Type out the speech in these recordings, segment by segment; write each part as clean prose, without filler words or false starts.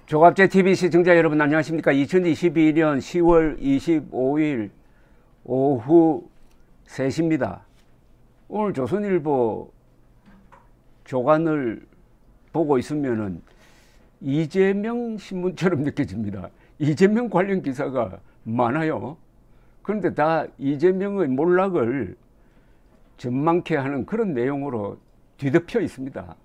조갑제TV 시청자 여러분 안녕하십니까. 2022년 10월 25일 오후 3시입니다. 오늘 조선일보 조간을 보고 있으면은 이재명 신문처럼 느껴집니다. 이재명 관련 기사가 많아요. 그런데 다 이재명의 몰락을 전망케 하는 그런 내용으로 뒤덮여 있습니다.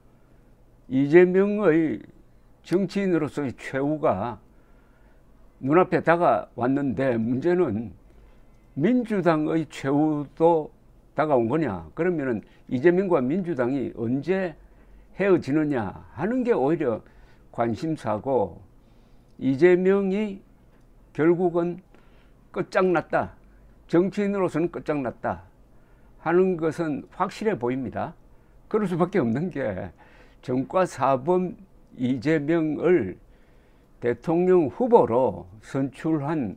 이재명의 정치인으로서의 최후가 눈앞에 다가왔는데 문제는 민주당의 최후도 다가온 거냐, 그러면은 이재명과 민주당이 언제 헤어지느냐 하는 게 오히려 관심사고, 이재명이 결국은 끝장났다, 정치인으로서는 끝장났다 하는 것은 확실해 보입니다. 그럴 수밖에 없는 게 정과 사범 이재명을 대통령 후보로 선출한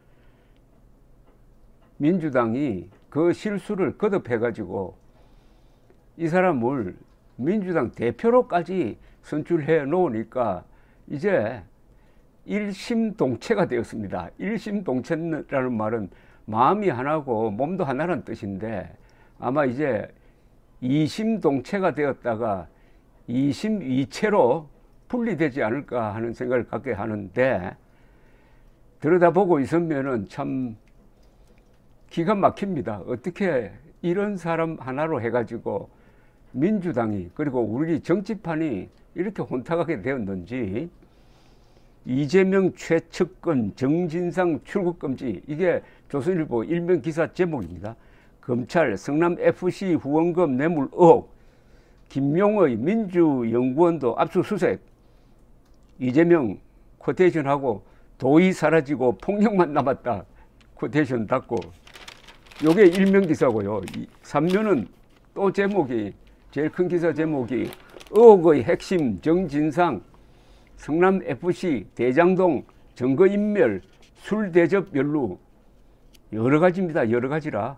민주당이 그 실수를 거듭해 가지고 이 사람을 민주당 대표로까지 선출해 놓으니까 이제 일심동체가 되었습니다. 일심동체라는 말은 마음이 하나고 몸도 하나라는 뜻인데, 아마 이제 이심동체가 되었다가 이심이체로 분리되지 않을까 하는 생각을 갖게 하는데, 들여다보고 있으면은 참 기가 막힙니다. 어떻게 이런 사람 하나로 해가지고 민주당이, 그리고 우리 정치판이 이렇게 혼탁하게 되었는지. 이재명 최측근 정진상 출국금지, 이게 조선일보 일면 기사 제목입니다. 검찰 성남FC 후원금 뇌물 의혹, 김용의 민주연구원도 압수수색, 이재명 쿼테이션하고 도의 사라지고 폭력만 남았다 쿼테이션 닫고, 요게 일면 기사고요. 3면은 또 제목이, 제일 큰 기사 제목이 의혹의 핵심 정진상 성남FC 대장동 증거인멸 술대접 연루, 여러 가지입니다. 여러 가지라.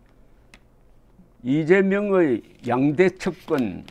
이재명의 양대 측근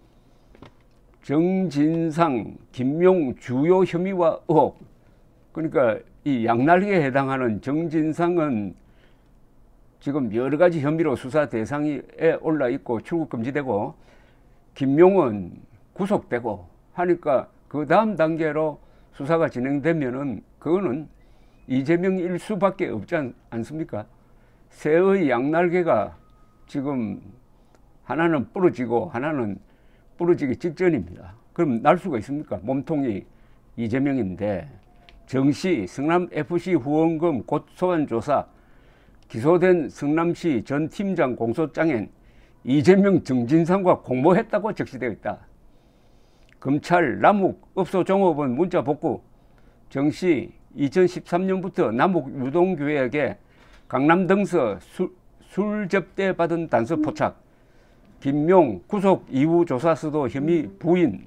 정진상, 김용 주요 혐의와 의혹, 그러니까 이 양날개에 해당하는 정진상은 지금 여러 가지 혐의로 수사 대상에 올라 있고 출국 금지되고, 김용은 구속되고 하니까 그 다음 단계로 수사가 진행되면은 그거는 이재명일 수밖에 없지 않습니까? 새의 양날개가 지금 하나는 부러지고 하나는 부러지기 직전입니다. 그럼 날 수가 있습니까? 몸통이 이재명인데, 정시 성남FC 후원금 곧 소환 조사, 기소된 성남시 전 팀장 공소장엔 이재명 정진상과 공모했다고 적시되어 있다. 검찰 남욱읍소 종업원 문자 복구, 정시 2013년부터 남욱 유동규에게 강남 등서 술 접대 받은 단서 포착, 김용 구속 이후 조사 수도 혐의 부인.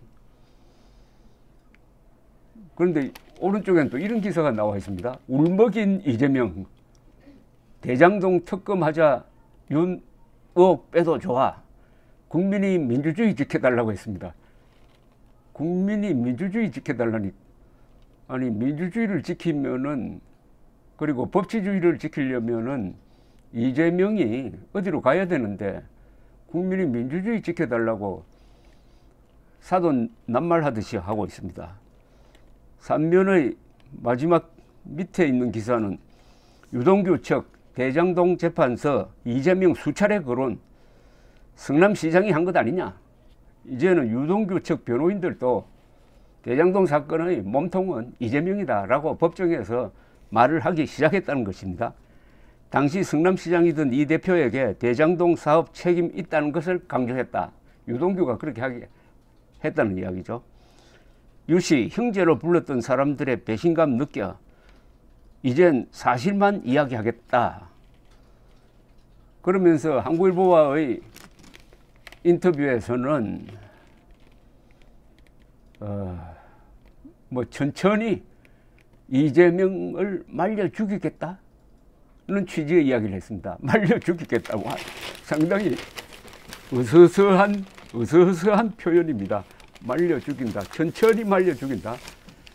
그런데 오른쪽에는 또 이런 기사가 나와 있습니다. 울먹인 이재명, 대장동 특검하자 윤 의혹 빼도 좋아, 국민이 민주주의 지켜달라고 했습니다. 국민이 민주주의 지켜달라니, 아니 민주주의를 지키면은, 그리고 법치주의를 지키려면은 이재명이 어디로 가야 되는데 국민이 민주주의 지켜달라고 사돈 낱말하듯이 하고 있습니다. 3면의 마지막 밑에 있는 기사는 유동규 측 대장동 재판서 이재명 수차례 거론, 성남시장이 한 것 아니냐. 이제는 유동규 측 변호인들도 대장동 사건의 몸통은 이재명이다라고 법정에서 말을 하기 시작했다는 것입니다. 당시 성남시장이던 이 대표에게 대장동 사업 책임 있다는 것을 강조했다. 유동규가 그렇게 하게 했다는 이야기죠. 유씨 형제로 불렀던 사람들의 배신감 느껴 이젠 사실만 이야기하겠다. 그러면서 한국일보와의 인터뷰에서는 뭐 천천히 이재명을 말려 죽이겠다는 취지의 이야기를 했습니다. 말려 죽이겠다고. 상당히 으스스한 표현입니다. 말려 죽인다. 천천히 말려 죽인다.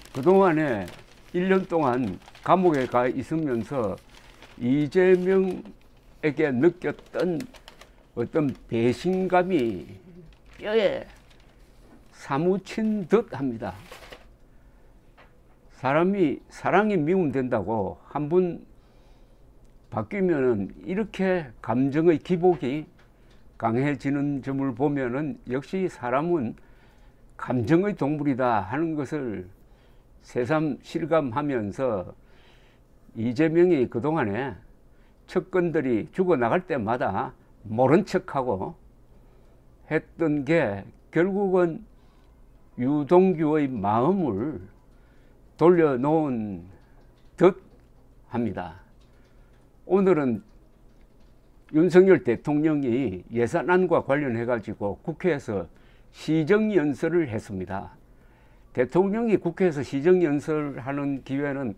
그동안에 1년 동안 감옥에 가 있으면서 이재명에게 느꼈던 어떤 배신감이 뼈에 사무친 듯 합니다. 사랑이 미우면 된다고 한 번 바뀌면은 이렇게 감정의 기복이 강해지는 점을 보면은 역시 사람은 감정의 동물이다 하는 것을 새삼 실감하면서 이재명이 그동안에 척건들이 죽어나갈 때마다 모른 척하고 했던 게 결국은 유동규의 마음을 돌려놓은 듯 합니다. 오늘은 윤석열 대통령이 예산안과 관련해 가지고 국회에서 시정연설을 했습니다. 대통령이 국회에서 시정연설하는 기회는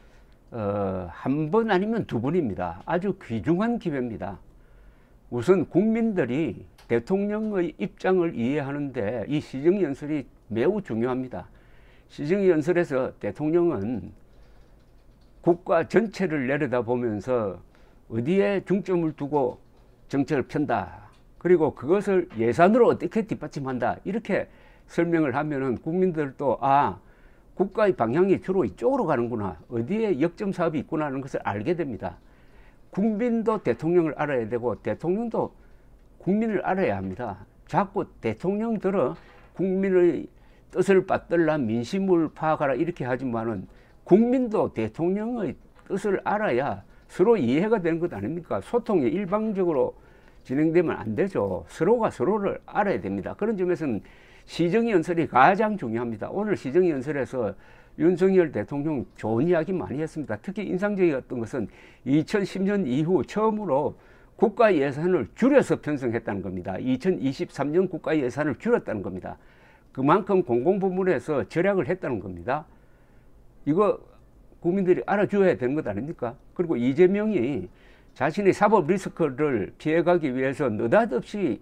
한 번 아니면 두 번입니다. 아주 귀중한 기회입니다. 우선 국민들이 대통령의 입장을 이해하는데 이 시정연설이 매우 중요합니다. 시정연설에서 대통령은 국가 전체를 내려다보면서 어디에 중점을 두고 정책을 편다. 그리고 그것을 예산으로 어떻게 뒷받침한다. 이렇게 설명을 하면은 국민들도 국가의 방향이 주로 이쪽으로 가는구나. 어디에 역점 사업이 있구나 하는 것을 알게 됩니다. 국민도 대통령을 알아야 되고 대통령도 국민을 알아야 합니다. 자꾸 대통령들은 국민의 뜻을 받들라 민심을 파악하라 이렇게 하지만은 국민도 대통령의 뜻을 알아야 서로 이해가 되는 것 아닙니까? 소통이 일방적으로 진행되면 안 되죠. 서로가 서로를 알아야 됩니다. 그런 점에서는 시정연설이 가장 중요합니다. 오늘 시정연설에서 윤석열 대통령 좋은 이야기 많이 했습니다. 특히 인상적이었던 것은 2010년 이후 처음으로 국가 예산을 줄여서 편성했다는 겁니다. 2023년 국가 예산을 줄였다는 겁니다. 그만큼 공공부문에서 절약을 했다는 겁니다. 이거 국민들이 알아줘야 되는 것 아닙니까? 그리고 이재명이 자신의 사법 리스크를 피해가기 위해서 느닷없이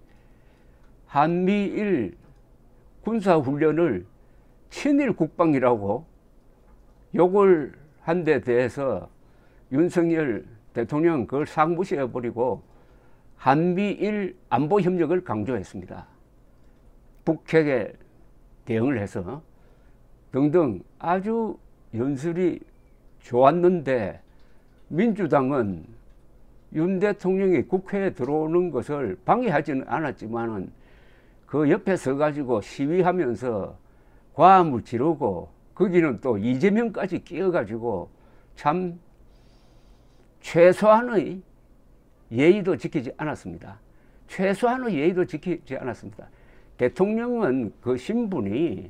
한미일 군사훈련을 친일 국방이라고 욕을 한 데 대해서 윤석열 대통령은 그걸 싹 무시해버리고 한미일 안보협력을 강조했습니다. 북핵에 대응을 해서 등등 아주 연설이 좋았는데 민주당은 윤 대통령이 국회에 들어오는 것을 방해하지는 않았지만은 그 옆에 서가지고 시위하면서 과음을 지르고 거기는 또 이재명까지 끼어가지고 참 최소한의 예의도 지키지 않았습니다. 최소한의 예의도 지키지 않았습니다. 대통령은 그 신분이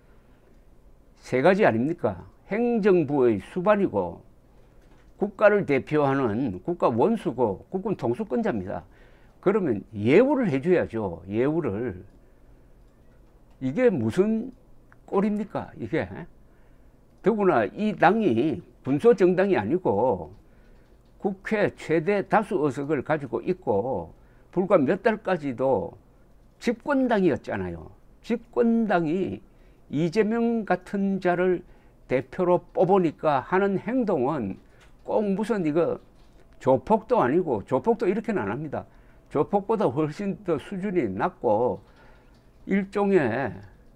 세 가지 아닙니까? 행정부의 수반이고 국가를 대표하는 국가 원수고 국군 통수권자입니다. 그러면 예우를 해줘야죠. 예우를. 이게 무슨 꼴입니까? 이게. 더구나 이 당이 군소정당이 아니고 국회 최대 다수 의석을 가지고 있고 불과 몇 달까지도 집권당이었잖아요. 집권당이 이재명 같은 자를 대표로 뽑으니까 하는 행동은 꼭 무슨 이거 조폭도 아니고 조폭도 이렇게는 안 합니다. 조폭보다 훨씬 더 수준이 낮고 일종의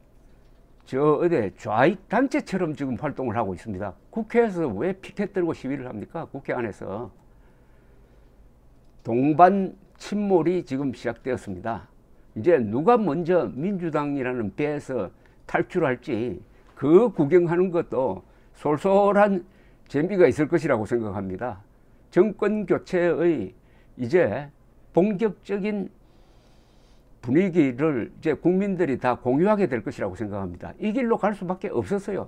좌익 단체처럼 지금 활동을 하고 있습니다. 국회에서 왜 피켓 들고 시위를 합니까? 국회 안에서 동반 침몰이 지금 시작되었습니다. 이제 누가 먼저 민주당이라는 배에서 탈출할지 그 구경하는 것도 솔솔한 재미가 있을 것이라고 생각합니다. 정권 교체의 이제 본격적인 분위기를 이제 국민들이 다 공유하게 될 것이라고 생각합니다. 이 길로 갈 수밖에 없었어요.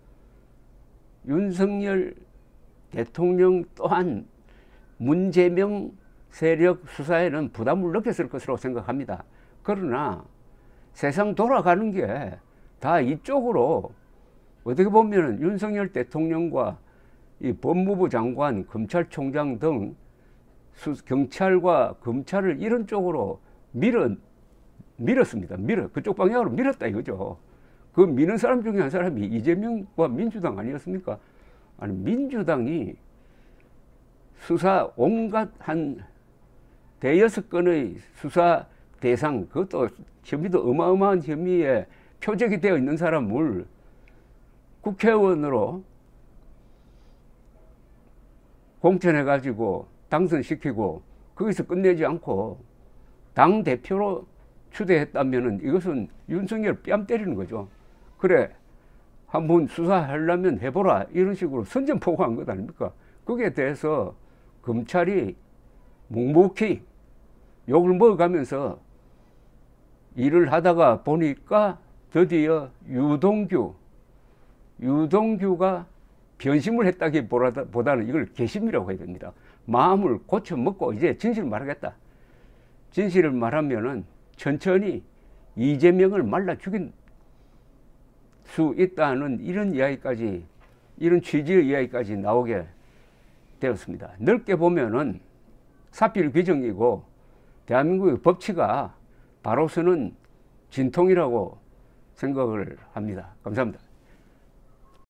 윤석열 대통령 또한 문재명 세력 수사에는 부담을 느꼈을 것으로 생각합니다. 그러나 세상 돌아가는 게 다 이쪽으로 어떻게 보면 윤석열 대통령과 이 법무부 장관, 검찰총장 등 경찰과 검찰을 이런 쪽으로 밀었습니다. 그쪽 방향으로 밀었다 이거죠. 그 미는 사람 중에 한 사람이 이재명과 민주당 아니었습니까? 아니, 민주당이 수사 온갖 한 대여섯 건의 수사 대상, 그것도 혐의도 어마어마한 혐의에 표적이 되어 있는 사람을 국회의원으로 공천해가지고 당선시키고 거기서 끝내지 않고 당대표로 추대했다면은 이것은 윤석열 뺨 때리는 거죠. 그래, 한번 수사하려면 해보라, 이런 식으로 선전포고한 것 아닙니까? 거기에 대해서 검찰이 묵묵히 욕을 먹어가면서 일을 하다가 보니까 드디어 유동규가 변심을 했다기보다는 이걸 개심이라고 해야 됩니다. 마음을 고쳐먹고 이제 진실을 말하겠다. 진실을 말하면은 천천히 이재명을 말라 죽인 수 있다는 이런 이야기까지, 이런 취지의 이야기까지 나오게 되었습니다. 넓게 보면은 사필 규정이고 대한민국의 법치가 바로 서는 진통이라고 생각을 합니다. 감사합니다.